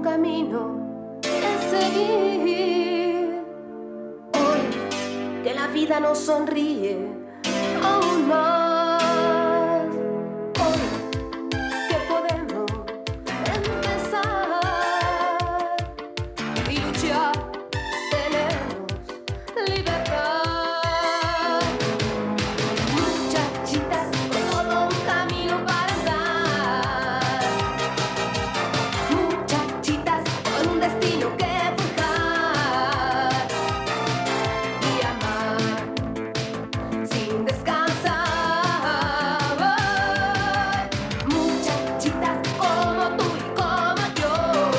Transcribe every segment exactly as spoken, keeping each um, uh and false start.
camino que seguir. Hoy que la vida nos sonríe aún más. Hoy que podemos empezar y luchar, tenemos libertad. Muchachitas, con todo un camino para andar. Muchachitas, con un destino que forjar y amar sin descansar. Muchachitas como tú y como yo.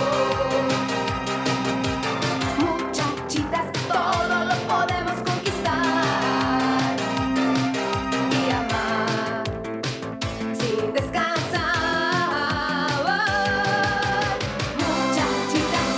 Muchachitas, todo lo podemos conquistar y amar sin descansar. Muchachitas.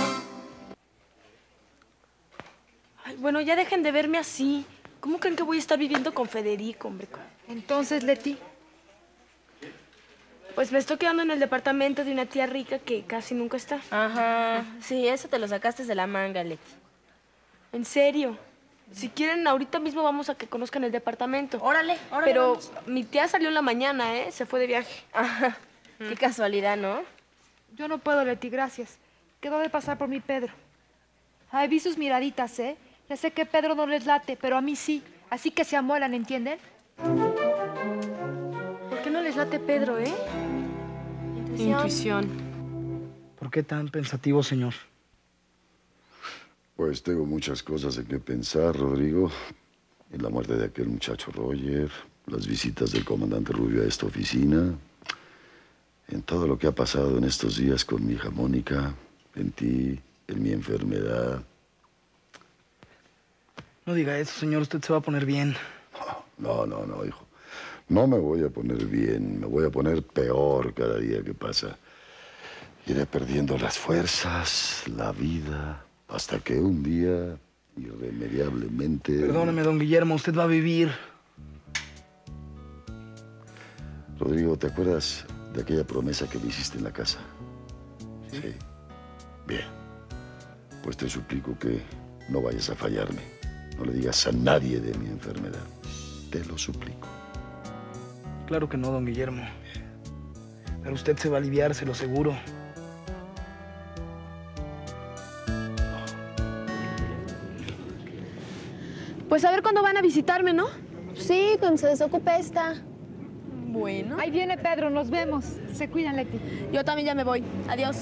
Ay, bueno, ya dejen de verme así. ¿Cómo creen que voy a estar viviendo con Federico, hombre? Entonces, Leti, Pues me estoy quedando en el departamento de una tía rica que casi nunca está. Ajá. Sí, eso te lo sacaste de la manga, Leti. En serio. Si quieren, ahorita mismo vamos a que conozcan el departamento. Órale, órale. Pero vamos. mi tía salió en la mañana, ¿eh? Se fue de viaje. Ajá. Qué casualidad, ¿no? yo no puedo, Leti, gracias. Quedó de pasar por mi Pedro. Ay, vi sus miraditas, ¿eh? Ya sé que Pedro no les late, pero a mí sí. Así que se amuelan, ¿entienden? ¿Por qué no les late Pedro, eh? Intuición. ¿Por qué tan pensativo, señor? Pues tengo muchas cosas en que pensar, Rodrigo. En la muerte de aquel muchacho Roger, las visitas del comandante Rubio a esta oficina, en todo lo que ha pasado en estos días con mi hija Mónica, en ti, en mi enfermedad. No diga eso, señor. Usted se va a poner bien. No, no, no, hijo. No me voy a poner bien, me voy a poner peor cada día que pasa. Iré perdiendo las fuerzas, la vida, hasta que un día, irremediablemente... Perdóneme, don Guillermo. Usted va a vivir. Rodrigo, ¿te acuerdas de aquella promesa que me hiciste en la casa? Sí. Sí. Bien. Pues te suplico que no vayas a fallarme. No le digas a nadie de mi enfermedad. Te lo suplico. Claro que no, don Guillermo. Pero usted se va a aliviar, se lo aseguro. Pues a ver cuándo van a visitarme, ¿no? Sí, cuando se desocupe esta. Bueno. Ahí viene Pedro, nos vemos. Se cuidan, Leti. Yo también ya me voy. Adiós.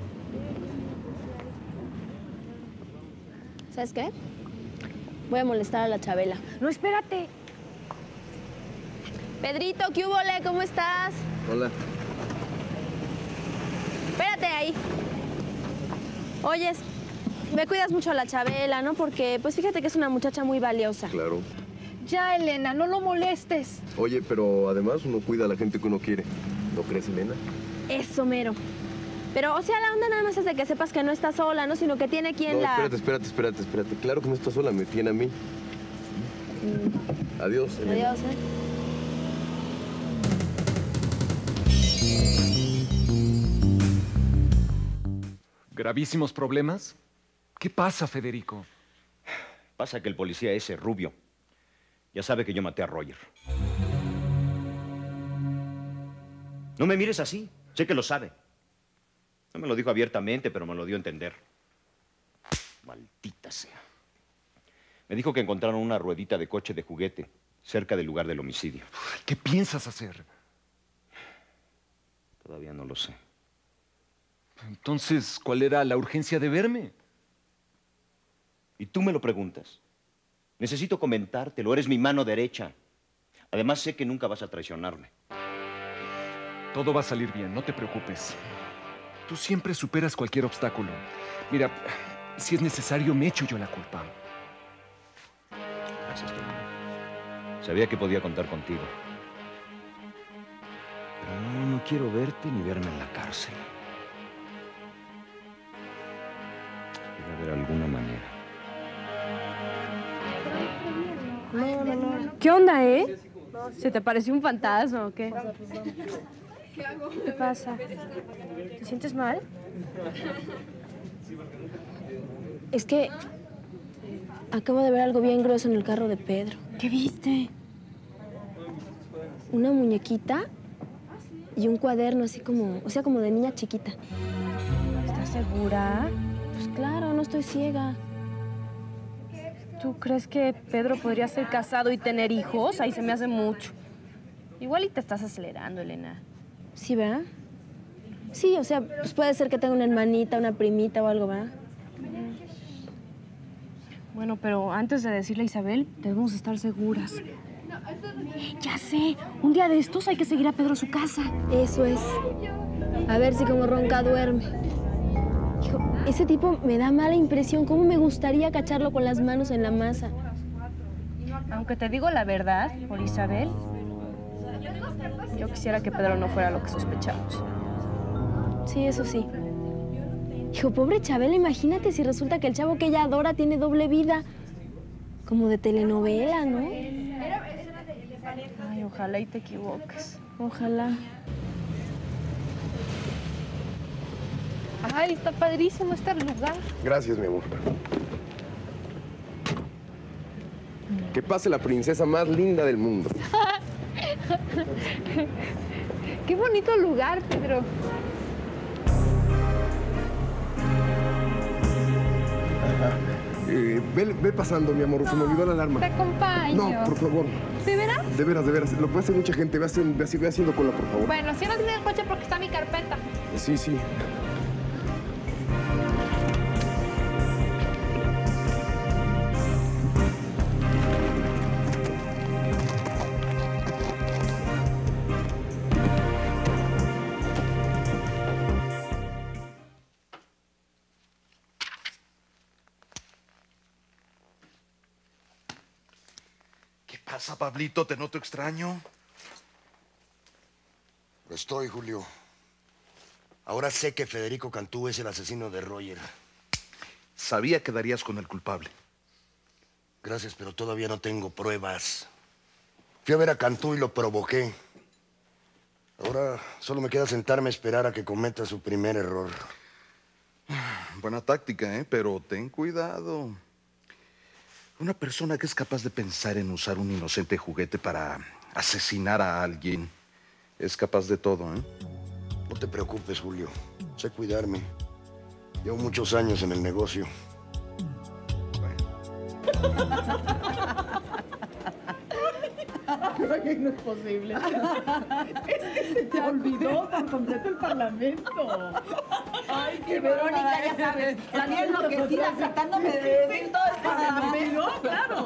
¿Sabes qué? Voy a molestar a la Chabela. No, espérate. Pedrito, ¿qué hubo, le? ¿Cómo estás? Hola. Espérate ahí. Oyes, me cuidas mucho a la Chabela, ¿no? Porque, pues fíjate que es una muchacha muy valiosa. Claro. Ya, Elena, no lo molestes. Oye, pero además uno cuida a la gente que uno quiere. ¿No crees, Elena? Eso, mero. Pero, o sea, la onda nada más es de que sepas que no está sola, ¿no? Sino que tiene quien No, la... espérate, espérate, espérate, espérate. Claro que no está sola, me tiene a mí. Adiós, Elena. Adiós, ¿eh? ¿Gravísimos problemas? ¿Qué pasa, Federico? Pasa que el policía ese, Rubio, ya sabe que yo maté a Roger. No me mires así. Sé que lo sabe. No me lo dijo abiertamente, pero me lo dio a entender. Maldita sea. Me dijo que encontraron una ruedita de coche de juguete cerca del lugar del homicidio. ¿Qué piensas hacer? Todavía no lo sé. Entonces, ¿cuál era la urgencia de verme? ¿Y tú me lo preguntas? Necesito comentártelo. Eres mi mano derecha. Además, sé que nunca vas a traicionarme. Todo va a salir bien, no te preocupes. Tú siempre superas cualquier obstáculo. Mira, si es necesario, me echo yo la culpa. Gracias, Tomás. Sabía que podía contar contigo. Pero no, no quiero verte ni verme en la cárcel. Debe haber alguna manera. No, no, no. ¿Qué onda, eh? ¿Se te pareció un fantasma o qué? ¿Qué te pasa? ¿Te sientes mal? Es que acabo de ver algo bien grueso en el carro de Pedro. ¿Qué viste? Una muñequita y un cuaderno así como, o sea, como de niña chiquita. ¿Estás segura? Pues claro, no estoy ciega. ¿Tú crees que Pedro podría ser casado y tener hijos? Ahí se me hace mucho. Igual y te estás acelerando, Elena. Sí, ¿verdad? Sí, o sea, pues puede ser que tenga una hermanita, una primita o algo, ¿verdad? Bueno, pero antes de decirle a Isabel, debemos estar seguras. Ya sé, un día de estos hay que seguir a Pedro a su casa. Eso es. A ver si como ronca duerme. Hijo, ese tipo me da mala impresión. ¿Cómo me gustaría cacharlo con las manos en la masa? Aunque te digo la verdad, por Isabel, yo quisiera que Pedro no fuera lo que sospechamos. Sí, eso sí. Hijo, pobre Chabela, imagínate si resulta que el chavo que ella adora tiene doble vida. Como de telenovela, ¿no? Ay, ojalá y te equivoques. Ojalá. Ay, está padrísimo este lugar. Gracias, mi amor. Que pase la princesa más linda del mundo. Qué bonito lugar, Pedro. Eh, ve, ve pasando, mi amor. Se me olvidó la alarma. Te acompaño. No, por favor. ¿De veras? De veras, de veras. Lo puede hacer mucha gente. Ve haciendo, ve, ve haciendo cola, por favor. Bueno, si no tiene el coche porque está mi carpeta. Sí, sí. ¿Qué pasa, Pablito? ¿Te noto extraño? Lo estoy, Julio. Ahora sé que Federico Cantú es el asesino de Roger. Sabía que darías con el culpable. Gracias, pero todavía no tengo pruebas. Fui a ver a Cantú y lo provoqué. Ahora solo me queda sentarme a esperar a que cometa su primer error. Buena táctica, ¿eh? Pero ten cuidado. Una persona que es capaz de pensar en usar un inocente juguete para asesinar a alguien es capaz de todo, ¿eh? No te preocupes, Julio. Sé cuidarme. Llevo muchos años en el negocio. Creo que no es posible. Es que se te olvidó por completo el parlamento. Ay, qué Verónica, ya sabes, salí enloquecida tratándome de decir todo el parlamento. Claro.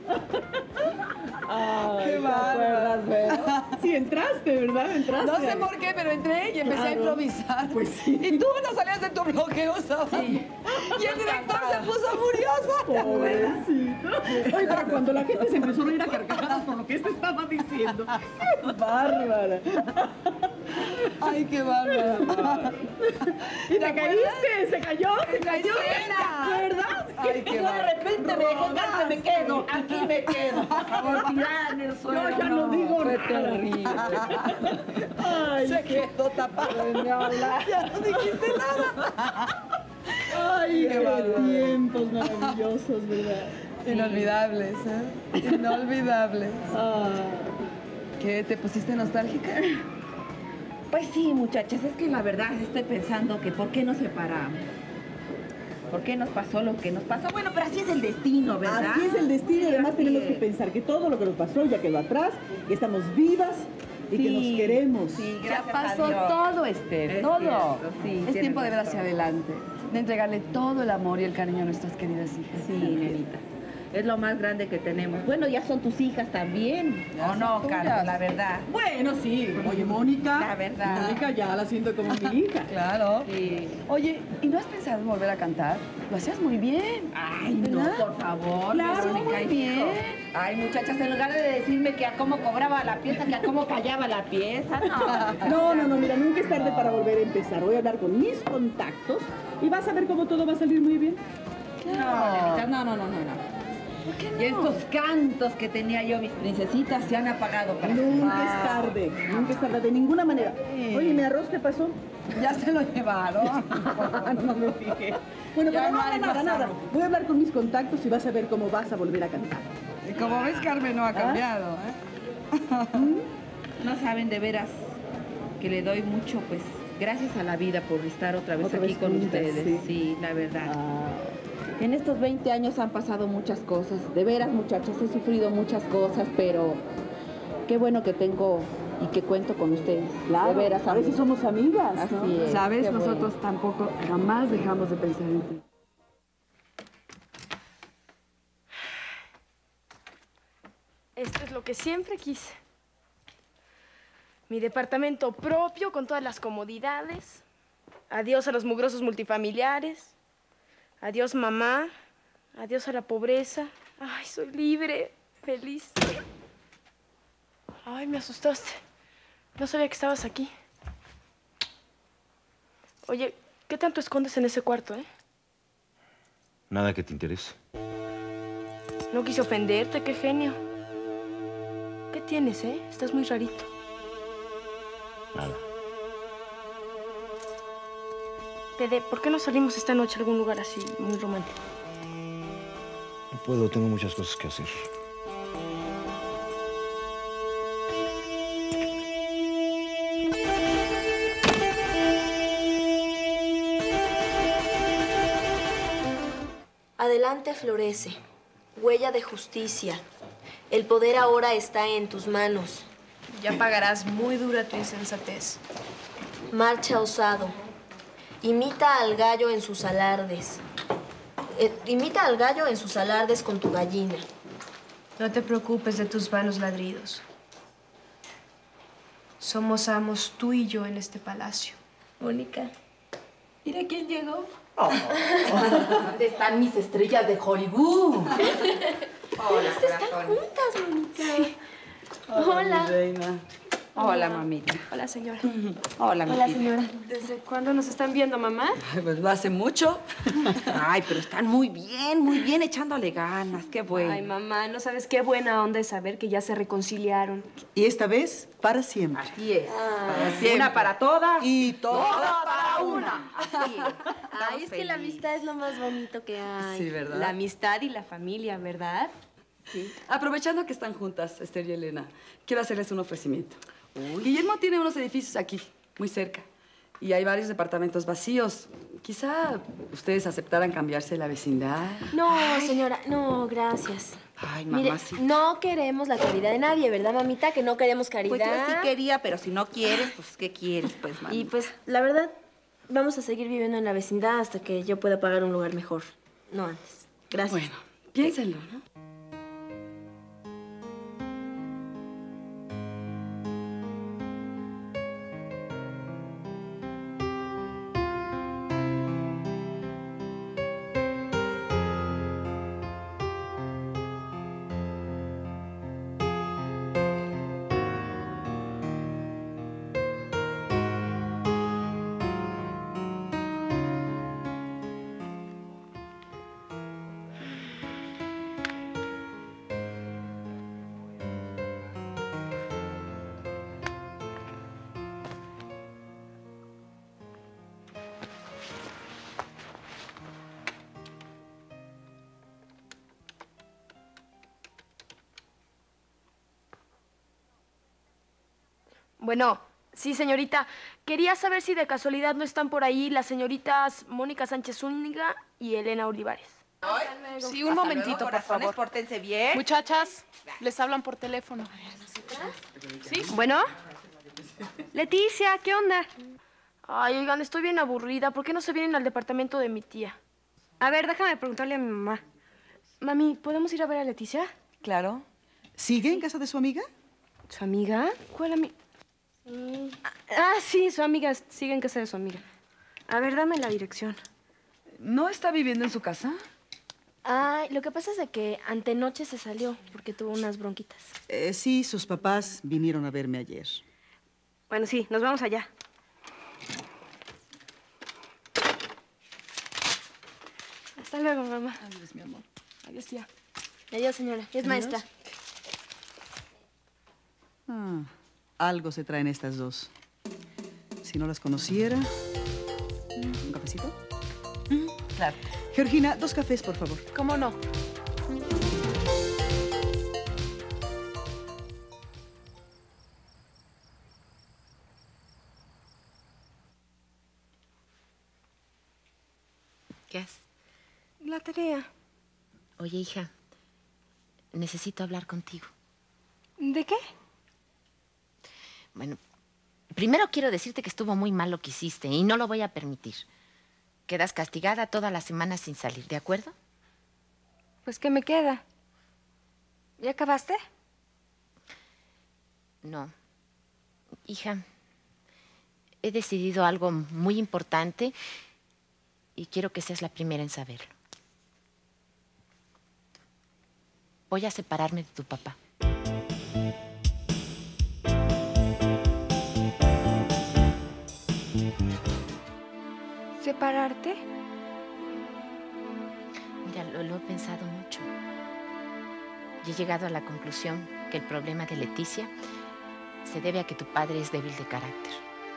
Ay, qué bárbaro. Sí, entraste, ¿verdad? Entraste. No sé por qué, pero entré y empecé Claro. a improvisar. Pues sí. Y tú no salías de tu bloqueo, ¿sabes? Sí. Y el director se puso furioso. Pobrecito. Oye, pero cuando la gente se empezó a reír a carcajadas por lo que este estaba diciendo. ¡Qué bárbara! Ay, qué bárbara. ¿Y te caíste? ¿Se cayó? ¿Se cayó? Escena. ¿Verdad? Ay, qué Yo de repente me dejó caer, me quedo. Aquí me quedo. Por favor, tirada en el suelo. Yo ya no, digo fue nada. terrible. Ay, se quedó tapada. Ya no dijiste nada. Ay, Qué qué, bárbaro. tiempos maravillosos, ¿verdad? Inolvidables, ¿eh? Inolvidables. Ah. ¿Qué? ¿Te pusiste nostálgica? Pues sí, muchachas, es que la verdad estoy pensando que ¿por qué nos separamos? ¿Por qué nos pasó lo que nos pasó? Bueno, pero así es el destino, ¿verdad? Así es el destino y además así tenemos es. que pensar que todo lo que nos pasó ya quedó atrás, que estamos vivas y que nos Sí, queremos. sí, Ya gracias a pasó Dios. todo, Esther, Es todo. cierto, sí, es tienes tiempo de ver razón. hacia adelante, de entregarle todo el amor y el cariño a nuestras queridas hijas. Sí, nenita. Es lo más grande que tenemos. Bueno, ya son tus hijas también. Ya ¿O son no, tuyas. Carlos? La verdad. Bueno, sí. Oye, Mónica. La verdad. Mónica ya la siento como mi hija. Claro. Sí. Oye, ¿y no has pensado en volver a cantar? Lo hacías muy bien. Ay, no, ¿verdad? por favor. Claro, Verónica, muy hijo. bien. Ay, muchachas, en lugar de decirme que a cómo cobraba la pieza, que a cómo callaba la pieza, no. No, no, no, mira, nunca es tarde para volver a empezar. Voy a hablar con mis contactos y vas a ver cómo todo va a salir muy bien. No, nenita, no, no, no, no, no. ¿Por qué no? Y estos cantos que tenía yo, mis princesitas, se han apagado para Nunca siempre. es tarde, nunca es tarde, de ninguna manera. Oye, ¿mi arroz qué pasó? Ya se lo llevaron. No me fijé. Bueno, Ya pero no nada, hay nada, más nada. arroz. Voy a hablar con mis contactos y vas a ver cómo vas a volver a cantar. Y como ves, Carmen no ha cambiado, ¿eh? No saben de veras que le doy mucho, pues, gracias a la vida por estar otra vez Otra aquí vez con juntas, ustedes. sí. Sí, la verdad. Ah. En estos veinte años han pasado muchas cosas. De veras, muchachas, he sufrido muchas cosas, pero qué bueno que tengo y que cuento con ustedes. Claro, de veras, a veces amigos. somos amigas, Así ¿no? es, Sabes, qué nosotros bueno. tampoco jamás dejamos de pensar en ti. Esto es lo que siempre quise. Mi departamento propio con todas las comodidades. Adiós a los mugrosos multifamiliares. Adiós, mamá. Adiós a la pobreza. Ay, soy libre, feliz. Ay, me asustaste. No sabía que estabas aquí. Oye, ¿qué tanto escondes en ese cuarto, eh? Nada que te interese. No quise ofenderte, qué genio. ¿Qué tienes, eh? Estás muy rarito. Nada. Fede, ¿por qué no salimos esta noche a algún lugar así, muy romántico? No puedo, tengo muchas cosas que hacer. Adelante florece, huella de justicia. El poder ahora está en tus manos. Ya pagarás muy dura tu insensatez. Marcha osado. Imita al gallo en sus alardes. Eh, imita al gallo en sus alardes con tu gallina. No te preocupes de tus vanos ladridos. Somos amos tú y yo en este palacio. Mónica. Mira quién llegó. Oh. ¿Dónde están mis estrellas de Hollywood? Hola, Están juntas, Mónica. Sí. Hola. Mi reina. Hola, mamita. Hola, señora. Hola, Hola, mijita. señora. ¿Desde cuándo nos están viendo, mamá? Ay, pues lo hace mucho. Ay, pero están muy bien, muy bien, echándole ganas. Qué bueno. Ay, mamá, no sabes qué buena onda es saber que ya se reconciliaron. Y esta vez, para siempre. Así es. Para Una siempre. para todas. Y todas para una. Así es. Ay, es que la amistad es lo más bonito que hay. Sí, ¿verdad? La amistad y la familia, ¿verdad? Sí. Aprovechando que están juntas, Esther y Elena, quiero hacerles un ofrecimiento. Guillermo tiene unos edificios aquí, muy cerca. Y hay varios departamentos vacíos. Quizá ustedes aceptaran cambiarse la vecindad. No, señora, no, gracias. Ay, Mire, mamacita. no queremos la caridad de nadie, ¿verdad, mamita? Que no queremos caridad. Pues yo sí quería, pero si no quieres, pues, ¿qué quieres, pues, mami? Y pues, la verdad, vamos a seguir viviendo en la vecindad hasta que yo pueda pagar un lugar mejor. No antes. Gracias. Bueno, piénsenlo, ¿no? Bueno, sí, señorita. Quería saber si de casualidad no están por ahí las señoritas Mónica Sánchez Zúñiga y Elena Olivares. Sí, un momentito, por favor. Pórtense bien. Muchachas, les hablan por teléfono. ¿Sí? Bueno. Leticia, ¿qué onda? Ay, oigan, estoy bien aburrida. ¿Por qué no se vienen al departamento de mi tía? A ver, déjame preguntarle a mi mamá. Mami, ¿podemos ir a ver a Leticia? Claro. ¿Sigue en casa de su amiga? ¿Su amiga? ¿Cuál amiga? Ah, sí, su amiga. Sigue en casa de su amiga. A ver, dame la dirección. ¿No está viviendo en su casa? Ay, lo que pasa es de que antenoche se salió porque tuvo unas bronquitas. Eh, sí, sus papás vinieron a verme ayer. Bueno, sí, nos vamos allá. Hasta luego, mamá. Adiós, mi amor. Adiós, tía. Adiós, señora. Es Adiós. maestra. Ah, algo se traen estas dos. Si no las conociera... ¿Un cafecito? Claro. Georgina, dos cafés, por favor. ¿Cómo no? ¿Qué haces? La tarea. Oye, hija, necesito hablar contigo. ¿De qué? Bueno, primero quiero decirte que estuvo muy mal lo que hiciste y no lo voy a permitir. Quedas castigada toda la semana sin salir, ¿de acuerdo? Pues, ¿qué me queda? ¿Ya acabaste? No. Hija, he decidido algo muy importante y quiero que seas la primera en saberlo. Voy a separarme de tu papá. ¿Separarte? Mira, lo, lo he pensado mucho. Y he llegado a la conclusión que el problema de Leticia se debe a que tu padre es débil de carácter.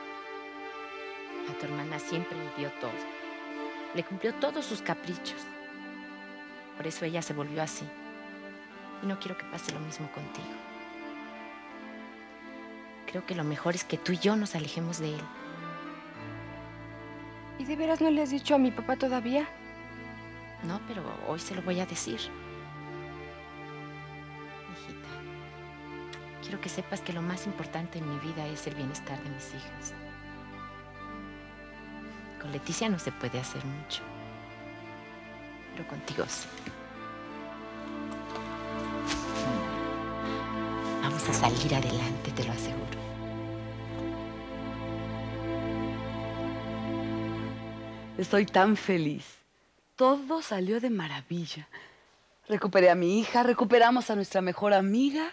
A tu hermana siempre le dio todo. Le cumplió todos sus caprichos. Por eso ella se volvió así. Y no quiero que pase lo mismo contigo. Creo que lo mejor es que tú y yo nos alejemos de él. ¿Y de veras no le has dicho a mi papá todavía? No, pero hoy se lo voy a decir. Hijita, quiero que sepas que lo más importante en mi vida es el bienestar de mis hijas. Con Leticia no se puede hacer mucho, pero contigo sí. Vamos a salir adelante, te lo aseguro. Estoy tan feliz. Todo salió de maravilla. Recuperé a mi hija, recuperamos a nuestra mejor amiga.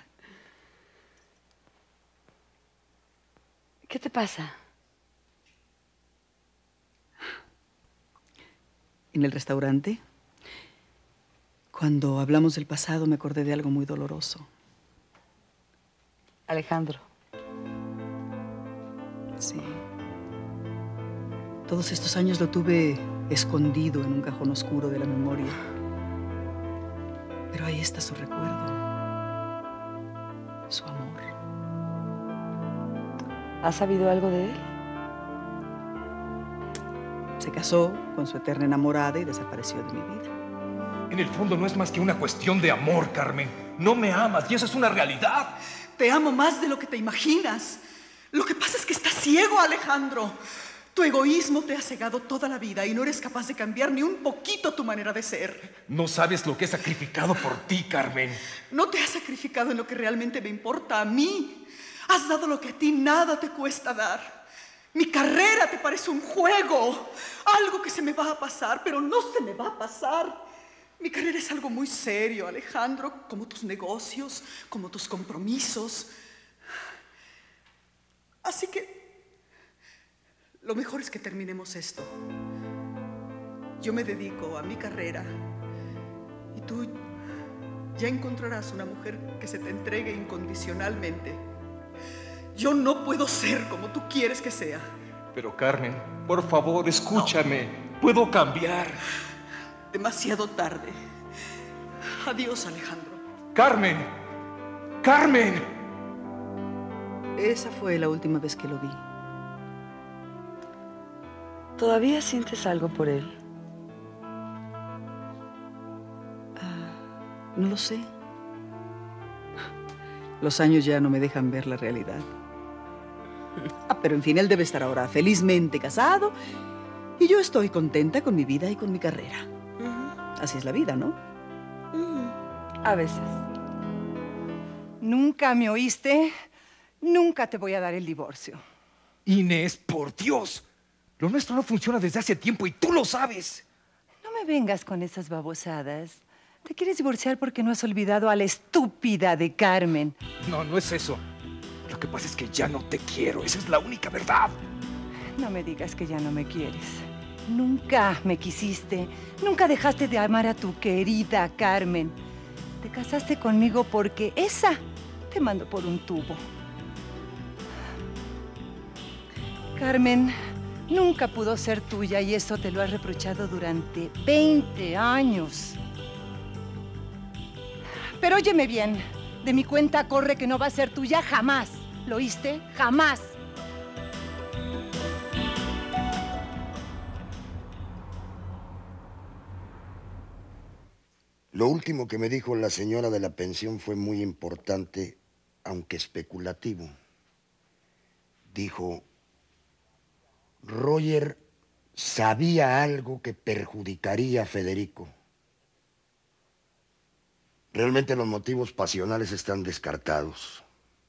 ¿Qué te pasa? En el restaurante, cuando hablamos del pasado, me acordé de algo muy doloroso. Alejandro. Sí. Todos estos años lo tuve escondido en un cajón oscuro de la memoria. Pero ahí está su recuerdo. Su amor. ¿Has sabido algo de él? Se casó con su eterna enamorada y desapareció de mi vida. En el fondo no es más que una cuestión de amor, Carmen. No me amas y eso es una realidad. Te amo más de lo que te imaginas. Lo que pasa es que estás ciego, Alejandro. Tu egoísmo te ha cegado toda la vida y no eres capaz de cambiar ni un poquito tu manera de ser. No sabes lo que he sacrificado por ti, Carmen. No te has sacrificado en lo que realmente me importa a mí. Has dado lo que a ti nada te cuesta dar. Mi carrera te parece un juego, algo que se me va a pasar, pero no se me va a pasar. Mi carrera es algo muy serio, Alejandro, como tus negocios, como tus compromisos. Así que lo mejor es que terminemos esto. Yo me dedico a mi carrera y tú ya encontrarás una mujer que se te entregue incondicionalmente. Yo no puedo ser como tú quieres que sea. Pero, Carmen, por favor, escúchame. No. Puedo cambiar. Demasiado tarde. Adiós, Alejandro. ¡Carmen! ¡Carmen! Esa fue la última vez que lo vi. ¿Todavía sientes algo por él? Ah, no lo sé. Los años ya no me dejan ver la realidad. Ah, pero en fin, él debe estar ahora felizmente casado y yo estoy contenta con mi vida y con mi carrera. Uh-huh. Así es la vida, ¿no? Uh-huh. A veces. ¿Nunca me oíste? Nunca te voy a dar el divorcio. Inés, por Dios. Lo nuestro no funciona desde hace tiempo y tú lo sabes. No me vengas con esas babosadas. Te quieres divorciar porque no has olvidado a la estúpida de Carmen. No, no es eso. Lo que pasa es que ya no te quiero. Esa es la única verdad. No me digas que ya no me quieres. Nunca me quisiste. Nunca dejaste de amar a tu querida Carmen. Te casaste conmigo porque esa te mandó por un tubo. Carmen nunca pudo ser tuya y eso te lo has reprochado durante veinte años. Pero óyeme bien, de mi cuenta corre que no va a ser tuya jamás. ¿Lo oíste? Jamás. Lo último que me dijo la señora de la pensión fue muy importante, aunque especulativo. Dijo, Roger sabía algo que perjudicaría a Federico. Realmente los motivos pasionales están descartados.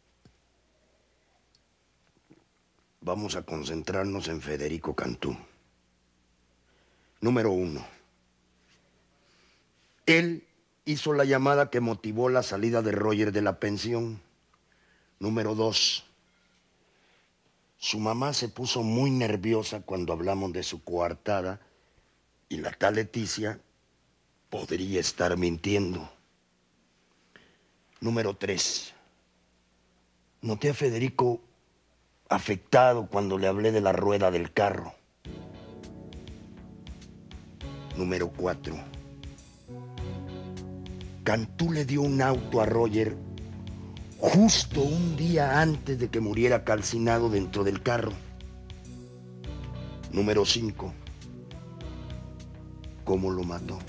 Vamos a concentrarnos en Federico Cantú. Número uno. Él hizo la llamada que motivó la salida de Roger de la pensión. Número dos. Su mamá se puso muy nerviosa cuando hablamos de su coartada y la tal Leticia podría estar mintiendo. Número tres. Noté a Federico afectado cuando le hablé de la rueda del carro. Número cuatro. Cantú le dio un auto a Roger justo un día antes de que muriera calcinado dentro del carro. Número cinco. ¿Cómo lo mató?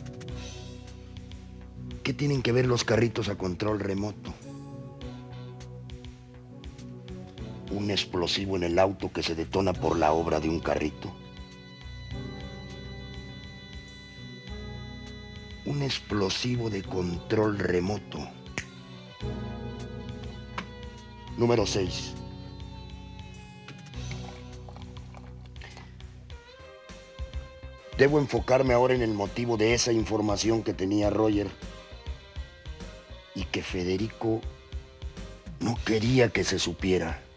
¿Qué tienen que ver los carritos a control remoto? Un explosivo en el auto que se detona por la obra de un carrito. Un explosivo de control remoto. Número seis. Debo enfocarme ahora en el motivo de esa información que tenía Roger y que Federico no quería que se supiera.